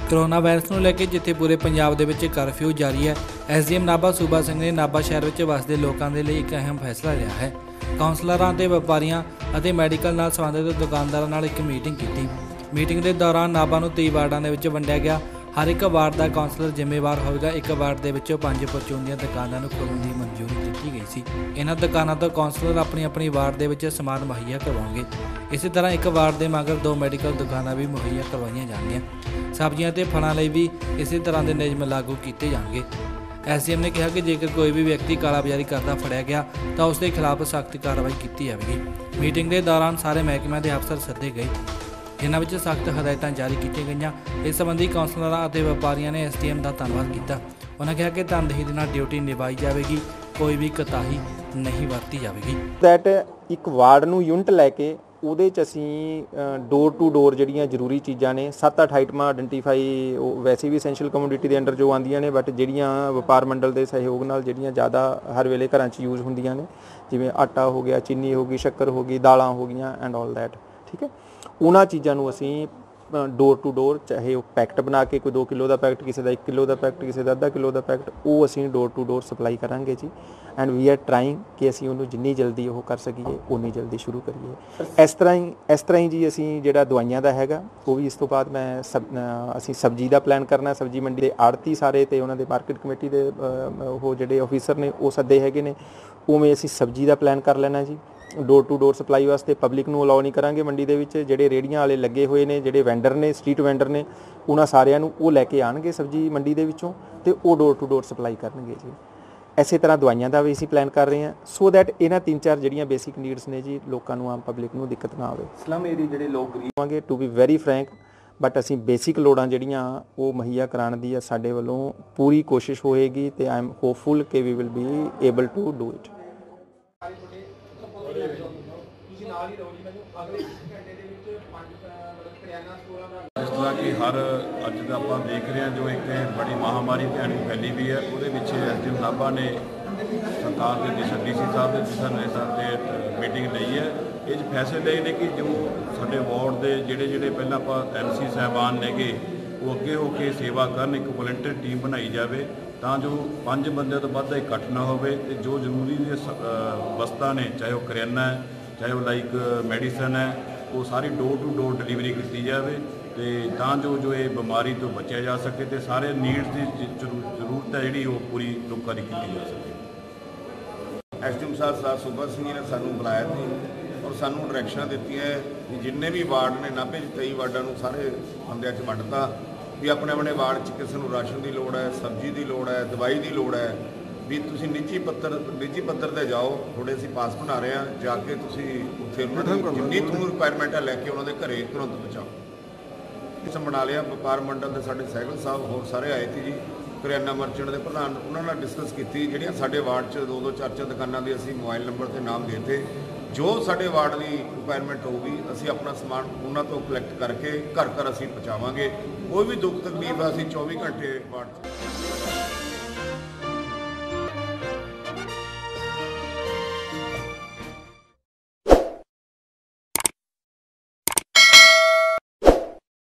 Corona virus ਨੂੰ ਲੈ ਕੇ ਜਿੱਥੇ ਪੂਰੇ ਪੰਜਾਬ ਦੇ ਵਿੱਚ ਕਰਫਿਊ ਜਾਰੀ ਹੈ, ਐਸਡੀਐਮ ਨਾਭਾ ਸੂਬਾ ਸਿੰਘ ਨੇ ਨਾਭਾ ਸ਼ਹਿਰ ਵਿੱਚ ਵਸਦੇ ਲੋਕਾਂ ਦੇ ਲਈ ਇੱਕ ਅਹਿਮ ਫੈਸਲਾ ਲਿਆ ਹੈ। ਕਾਉਂਸਲਰਾਂ ਤੇ ਵਪਾਰੀਆਂ ਅਤੇ ਮੈਡੀਕਲ ਨਾਲ ਸੰਬੰਧਿਤ ਦੁਕਾਨਦਾਰਾਂ ਨਾਲ ਇੱਕ ਮੀਟਿੰਗ ਕੀਤੀ। ਮੀਟਿੰਗ ਦੇ ਦੌਰਾਨ ਨਾਭਾ ਨੂੰ 23 ਵਾਰਡਾਂ ਦੇ ਵਿੱਚ ਵੰਡਿਆ ਗਿਆ। हर एक वार्ड का काउंसलर जिम्मेवार होगा। एक वार्ड के 5 परचून दी दुकानों को खोलने की मंजूरी दी गई सी। इन्हां दुकानों तो काउंसलर अपनी अपनी वार्ड के समान मुहैया करवाएंगे। इसी तरह एक वार्ड के मगर 2 मैडिकल दुकानां भी मुहैया करवाई जाएंगियां। सब्जियां ते फलों लई भी इसी तरह के नियम लागू किए जाएंगे। एसडीएम ने कहा कि जेकर कोई भी व्यक्ति कालाबाजारी करता फड़िया गया तो उसके खिलाफ सख्त कार्रवाई की जाएगी। मीटिंग के दौरान सारे महकमे के अफसर सदे गए, जिन्हां विच सख्त हदायतां जारी की गईयां। इस संबंधी काउंसलरां अते व्यापारियों ने एसडीएम का धन्नवाद किया। उन्होंने कहा कि तनदेही दे नाल ड्यूटी निभाई जाएगी, कोई भी कोताही नहीं वरती जाएगी। दैट एक वार्ड नूं यूनिट लैके ਉਹਦੇ 'ਚ ਅਸੀਂ ਡੋਰ ਟੂ ਡੋਰ ਜਿਹੜੀਆਂ ਜ਼ਰੂਰੀ ਚੀਜ਼ਾਂ ਨੇ 7-8 ਆਈਟਮਾਂ ਆਇਡੈਂਟੀਫਾਈ ਵੈਸੇ ਵੀ ਐਸੈਂਸ਼ੀਅਲ ਕਮੋਡਿਟੀ ਦੇ ਅੰਡਰ ਜੋ ਆਉਂਦੀਆਂ ਨੇ, ਬਟ ਜਿਹੜੀਆਂ ਵਪਾਰ ਮੰਡਲ ਦੇ ਸਹਿਯੋਗ ਨਾਲ ਜਿਹੜੀਆਂ ਜ਼ਿਆਦਾ ਹਰ ਵੇਲੇ ਘਰਾਂ 'ਚ ਯੂਜ਼ ਹੁੰਦੀਆਂ ਨੇ, ਜਿਵੇਂ ਆਟਾ ਹੋ ਗਿਆ, ਚੀਨੀ ਹੋ ਗਈ, ਸ਼ੱਕਰ ਹੋ ਗਈ, ਦਾਲਾਂ ਹੋ ਗਈਆਂ ਐਂਡ ਆਲ ਦੈਟ, ਠੀਕ ਹੈ। ਉਹਨਾਂ ਚੀਜ਼ਾਂ ਨੂੰ ਅਸੀਂ ਡੋਰ ਟੂ ਡੋਰ, ਚਾਹੇ ਉਹ ਪੈਕਟ ਬਣਾ ਕੇ ਕੋਈ 2 ਕਿਲੋ ਦਾ ਪੈਕਟ, ਕਿਸੇ ਦਾ 1 ਕਿਲੋ ਦਾ ਪੈਕਟ, ਕਿਸੇ ਦਾ ਅੱਧਾ ਕਿਲੋ ਦਾ ਪੈਕਟ, ਉਹ ਅਸੀਂ ਡੋਰ ਟੂ ਡੋਰ ਸਪਲਾਈ ਕਰਾਂਗੇ ਜੀ। ਐਂਡ ਵੀ ਆਰ ਟਰਾਈਂਗ ਕਿ ਅਸੀਂ ਉਹਨੂੰ ਜਿੰਨੀ ਜਲਦੀ ਉਹ ਕਰ ਸਕੀਏ ਉਨੀ ਜਲਦੀ ਸ਼ੁਰੂ ਕਰੀਏ। ਇਸ ਤਰ੍ਹਾਂ ਹੀ ਜੀ ਅਸੀਂ ਜਿਹੜਾ ਦਵਾਈਆਂ ਦਾ ਹੈਗਾ ਉਹ ਵੀ ਇਸ ਤੋਂ ਬਾਅਦ ਅਸੀਂ ਸਬਜ਼ੀ ਦਾ ਪਲਾਨ ਕਰਨਾ। ਸਬਜ਼ੀ ਮੰਡੀ ਦੇ ਆੜਤੀ ਸਾਰੇ ਤੇ ਉਹਨਾਂ ਦੇ ਮਾਰਕੀਟ ਕਮੇਟੀ ਦੇ ਉਹ ਜਿਹੜੇ ਆਫੀਸਰ ਨੇ ਉਹ ਸੱਦੇ ਹੈਗੇ ਨੇ, ਉਵੇਂ ਅਸੀਂ ਸਬਜ਼ੀ ਦਾ ਪਲਾਨ ਕਰ ਲੈਣਾ ਜੀ। ਡੋਰ ਟੂ ਡੋਰ ਸਪਲਾਈ ਵਾਸਤੇ ਪਬਲਿਕ ਨੂੰ ਅਲਾਉ ਨਹੀਂ ਕਰਾਂਗੇ ਮੰਡੀ ਦੇ ਵਿੱਚ। ਜਿਹੜੇ ਰੇਹੜੀਆਂ ਵਾਲੇ ਲੱਗੇ ਹੋਏ ਨੇ, ਜਿਹੜੇ ਵੈਂਡਰ ਨੇ, ਸਟਰੀਟ ਵੈਂਡਰ ਨੇ, ਉਹਨਾਂ ਸਾਰਿਆਂ ਨੂੰ ਉਹ ਲੈ ਕੇ ਆਉਣਗੇ ਸਬਜ਼ੀ ਮੰਡੀ ਦੇ ਵਿੱਚੋਂ ਤੇ ਉਹ ਡੋਰ ਟੂ ਡੋਰ ਸਪਲਾਈ ਕਰਨਗੇ ਜੀ। ਇਸੇ ਤਰ੍ਹਾਂ ਦਵਾਈਆਂ ਦਾ ਵੀ ਅਸੀਂ ਪਲਾਨ ਕਰ ਰਹੇ ਹਾਂ ਸੋ ਦੈਟ ਇਹਨਾਂ 3-4 ਜਿਹੜੀਆਂ ਬੇਸਿਕ ਨੀਡਸ ਨੇ ਜੀ, ਲੋਕਾਂ ਨੂੰ, ਆਮ ਪਬਲਿਕ ਨੂੰ ਦਿੱਕਤ ਨਾ ਆਵੇ। ਸਲਮ ਏਰੀਆ ਜਿਹੜੇ ਲੋਕ ਗਰੀਬਾਂਗੇ to be very frank, but ਅਸੀਂ ਬੇਸਿਕ ਲੋੜਾਂ ਜਿਹੜੀਆਂ ਉਹ ਮੁਹੱਈਆ ਕਰਾਉਣ ਦੀ ਸਾਡੇ ਵੱਲੋਂ ਪੂਰੀ ਕੋਸ਼ਿਸ਼ ਹੋਏਗੀ ਤੇ ਆਈ ਐਮ ਹੋਪਫੁਲ ਕਿ we will be able to do it. जिस तरह कि हर अज का आप देख रहे हैं जो एक बड़ी महामारी भयानक फैली हुई है, वो एसडीएम नाभा ने सरकार के दिशा DC साहब के दिशा निर्देशां से मीटिंग ली है। ये फैसले लए ने कि जो साडे वार्ड के ਜਿਹੜੇ ਪਹਿਲਾਂ ਆਪਾਂ MC ਸਾਹਿਬਾਨ नेगे वो अगे होकर सेवा करन, एक वॉलंटियर टीम बनाई जाए ਤਾਂ ਜੋ 5 ਬੰਦੇ ਤੋਂ ਵੱਧ ਇਕੱਠ ਨਾ ਹੋਵੇ ਤੇ ਜੋ ਜ਼ਰੂਰੀ ਵਸਤਾਂ ਨੇ, ਚਾਹੇ ਉਹ ਕਰਿਆਨਾ ਹੈ, ਚਾਹੇ ਉਹ ਲਾਈਕ ਮੈਡੀਸਨ ਹੈ, ਉਹ ਸਾਰੀ ਡੋਰ ਟੂ ਡੋਰ ਡਿਲੀਵਰੀ ਕੀਤੀ ਜਾਵੇ ਤੇ ਤਾਂ ਜੋ ਇਹ ਬਿਮਾਰੀ ਤੋਂ ਬਚਿਆ ਜਾ ਸਕੇ ਤੇ ਸਾਰੇ ਨੀਡਸ ਦੀ ਜ਼ਰੂਰਤ ਹੈ ਜਿਹੜੀ ਉਹ ਪੂਰੀ ਲੋਕਾਂ ਦੀ ਕੀਤੀ ਜਾ ਸਕੇ। ਐਸਡੀਐਮ ਸਾਹਿਬ ਸੂਬਾ ਸਿੰਘ ਜੀ ਨੇ ਸਾਨੂੰ ਬੁਲਾਇਆ ਸੀ ਔਰ ਸਾਨੂੰ ਡਾਇਰੈਕਸ਼ਨਾਂ ਦਿੱਤੀਆਂ ਕਿ ਜਿੰਨੇ ਵੀ ਵਾਰਡ ਨੇ ਨਾਭੇ 'ਚ 23 ਵਾਰਡਾਂ ਨੂੰ ਸਾਰੇ ਬੰਦਿਆਂ 'ਚ ਵੰਡਤਾ ਵੀ ਆਪਣੇ ਆਪਣੇ ਵਾਰਡ 'ਚ ਕਿਸੇ ਨੂੰ ਰਾਸ਼ਨ ਦੀ ਲੋੜ ਹੈ, ਸਬਜ਼ੀ ਦੀ ਲੋੜ ਹੈ, ਦਵਾਈ ਦੀ ਲੋੜ ਹੈ, ਵੀ ਤੁਸੀਂ ਨਿੱਜੀ ਪੱਤਰ ਤੇ ਜਾਓ, ਥੋੜੇ ਅਸੀਂ ਪਾਸ ਬਣਾ ਰਹੇ ਹਾਂ, ਜਾ ਕੇ ਤੁਸੀਂ ਉੱਥੇ ਉਹਨਾਂ ਦੀ ਜਿੰਨੀ ਤੁਹਾਨੂੰ ਰਿਕੁਆਇਰਮੈਂਟ ਹੈ ਲੈ ਕੇ ਉਹਨਾਂ ਦੇ ਘਰੇ ਤੁਰੰਤ ਪਹੁੰਚਾਓ। ਇਸ ਬਣਾ ਲਿਆ। ਵਪਾਰ ਮੰਡਲ ਦੇ ਸਾਡੇ ਸਹਿਗਲ ਸਾਹਿਬ ਹੋਰ ਸਾਰੇ ਆਏ ਸੀ ਜੀ, ਕਰਿਆਨਾ ਮਰਚੈਂਟ ਦੇ ਪ੍ਰਧਾਨ, ਉਹਨਾਂ ਨਾਲ ਡਿਸਕਸ ਕੀਤੀ। ਜਿਹੜੀਆਂ ਸਾਡੇ ਵਾਰਡ 'ਚ 2-2 4-4 ਦੁਕਾਨਾਂ ਦੇ ਅਸੀਂ ਮੋਬਾਈਲ ਨੰਬਰ ਤੇ ਨਾਮ ਦੇਤੇ, ਜੋ ਸਾਡੇ ਵਾਰਡ ਦੀ ਰਿਕੁਆਇਰਮੈਂਟ ਹੋਊਗੀ ਅਸੀਂ ਆਪਣਾ ਸਮਾਨ ਉਹਨਾਂ ਤੋਂ ਕਲੈਕਟ ਕਰਕੇ ਘਰ ਘਰ ਅਸੀਂ ਪਹੁੰਚਾਵਾਂਗੇ। ਕੋਈ ਵੀ ਦੁੱਖ ਤਕਲੀਫ ਅਸੀਂ 24 ਘੰਟੇ ਵਾਰਡ 'ਚ